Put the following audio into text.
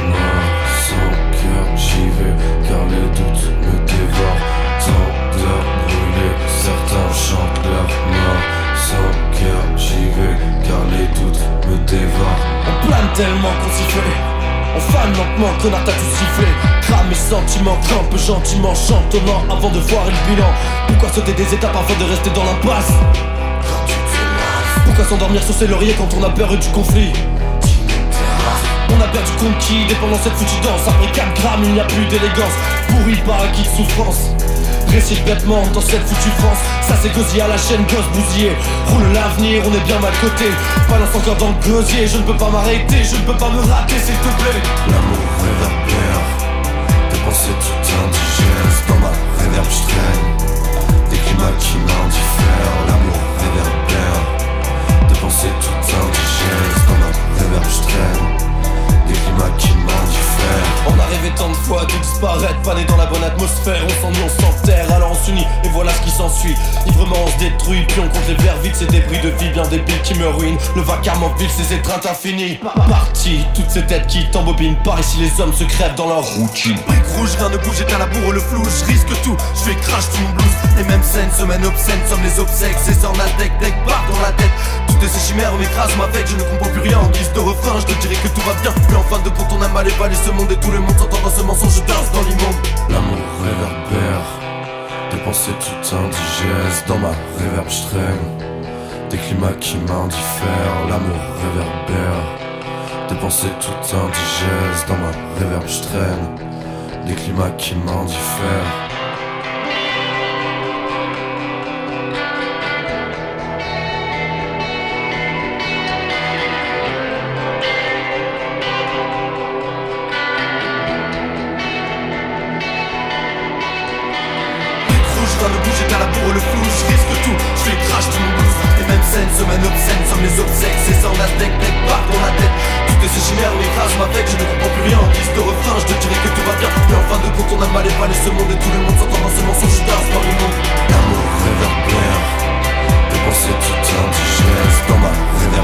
mort, sans cœur j'y vais, car les doutes me dévorent. Tant d'heures brûlées, certains chantent leur mort. Sans cœur j'y vais, car les doutes me dévorent. On plane tellement qu'on s'y fait, on fane lentement, connard t'as tout sifflé. Crame mes sentiments, campe gentiment, chantonnant avant de voir le bilan. Pourquoi sauter des étapes afin de rester dans l'impasse? Pourquoi s'endormir sur ses lauriers quand on a peur du conflit? On a perdu compte qui dépend dans cette foutue danse. Après 4 grammes il n'y a plus d'élégance, pourri par acquis de souffrance. Récite bêtement dans cette foutue France. Ça c'est gosier à la chaîne, gosse bousillé. Roule l'avenir, on est bien mal coté. Balance encore dans le gosier, je ne peux pas m'arrêter, je ne peux pas me rater s'il te plaît. L'amour réverbère, des pensées tout indigènes. Dans ma réverb je traîne, des climats qui m'indiffèrent. L'amour réverbère, des pensées tout indigènes. Dans ma réverb je traîne, des climats qui m'indiffèrent. On a rêvé tant de fois de disparaître, pas né dans la bonne atmosphère. On s'ennuie, on s'enterre, alors on s'unit et voilà ce qui s'ensuit. Librement on se détruit, puis on compte les verres vides. Ces débris de vie bien débiles qui me ruinent. Le vacarme en ville, ces étreintes infinies. Parti, toutes ces têtes qui t'embobinent. Par ici les hommes se crèvent dans leur routine. Brique rouge, rien ne bouge, j'éteins la bourre, le flou. Je risque tout, je fais crash tout mon blues. Les mêmes scènes, semaines obscènes, sommes les obsèques. C'est en la deck, part dans la tête. Toutes ces chimères m'écrasent ma veille, je ne comprends plus rien. En guise de refrain, je te dirais que tout va bien. Mais en fin de compte, on a mal évalué ce monde et tout le monde s'entend dans ce mensonge, je danse dans l'immonde. L'amour réverbère, des pensées tout indigènes. Dans ma réverb je traîne, des climats qui m'indiffèrent. L'amour réverbère, des pensées tout indigènes. Dans ma réverb je traîne, des climats qui m'indiffèrent. Le bouge, j'éteins la bourre, le flou, je risque tout, je fais crash tout mon blues. Les mêmes scènes, semaines obscènes, sommes les obsèques. C'est sans la deck, part dans la tête. Toutes ces chimères m'écrasent ma veille, je ne comprends plus rien. En guise de refrain, je te dirais que tout va bien. Mais en fin de compte, on a mal évalué ce monde et tout le monde s'entend dans ce mensonge, je danse dans le monde. L'amour réverbère, des pensées tout indigènes. Dans ma réverb